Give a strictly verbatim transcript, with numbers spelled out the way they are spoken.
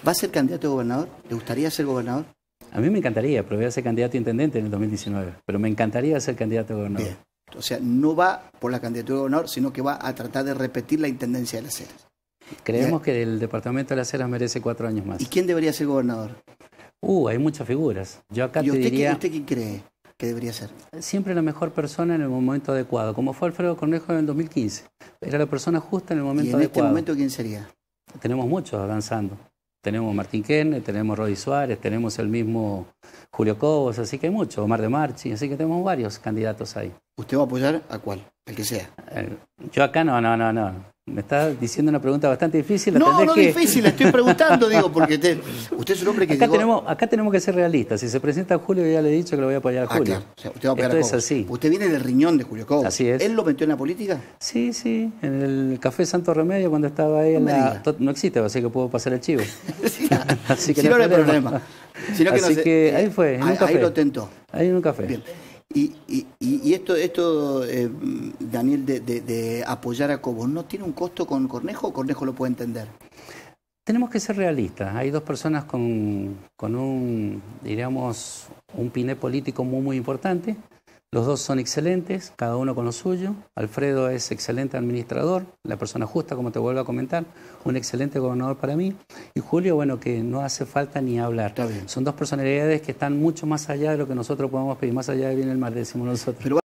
¿Va a ser candidato a gobernador? ¿Le gustaría ser gobernador? A mí me encantaría, pero voy a ser candidato a intendente en el dos mil diecinueve. Pero me encantaría ser candidato a gobernador. Bien. O sea, no va por la candidatura de gobernador, sino que va a tratar de repetir la intendencia de Las Heras. Creemos que el departamento de Las Heras merece cuatro años más. ¿Y quién debería ser gobernador? Uh, hay muchas figuras. Yo acá ¿Y te usted, diría... ¿y usted quién cree que debería ser? Siempre la mejor persona en el momento adecuado, como fue Alfredo Cornejo en el dos mil quince. Era la persona justa en el momento ¿Y en adecuado. este momento quién sería? Tenemos muchos avanzando. Tenemos Martín Kenne, tenemos Rodi Suárez, tenemos el mismo Julio Cobos, así que hay muchos, Omar de Marchi, así que tenemos varios candidatos ahí. ¿Usted va a apoyar a cuál? El que sea. Eh, yo acá no, no, no, no. Me está diciendo una pregunta bastante difícil. No, no que... difícil, le estoy preguntando, digo, porque te, usted es un hombre que acá llegó... tenemos Acá tenemos que ser realistas. Si se presenta Julio, yo ya le he dicho que lo voy a apoyar a Ah, Julio. claro. O sea, usted va a apoyar Esto a es Cobos. así. Usted viene del riñón de Julio Cobos. Así es. ¿Él lo metió en la política? Sí, sí. En el Café Santo Remedio, cuando estaba ahí No en me la... diga. No existe, así que puedo pasar el chivo. Sí, así que si no, no, hay no hay problema. problema. Sino que así no sé, que eh, ahí fue, en ahí, un café. ahí lo tentó. Ahí en un café. Bien. Y, y, y esto, esto eh, Daniel, de, de, de apoyar a Cobos, ¿no tiene un costo con Cornejo o Cornejo lo puede entender? Tenemos que ser realistas. Hay dos personas con, con un, diríamos, un piné político muy, muy importante. Los dos son excelentes, cada uno con lo suyo. Alfredo es excelente administrador, la persona justa, como te vuelvo a comentar, un excelente gobernador para mí. Y Julio, bueno, que no hace falta ni hablar. Está bien. Son dos personalidades que están mucho más allá de lo que nosotros podemos pedir, más allá de bien el mar, decimos nosotros. Pero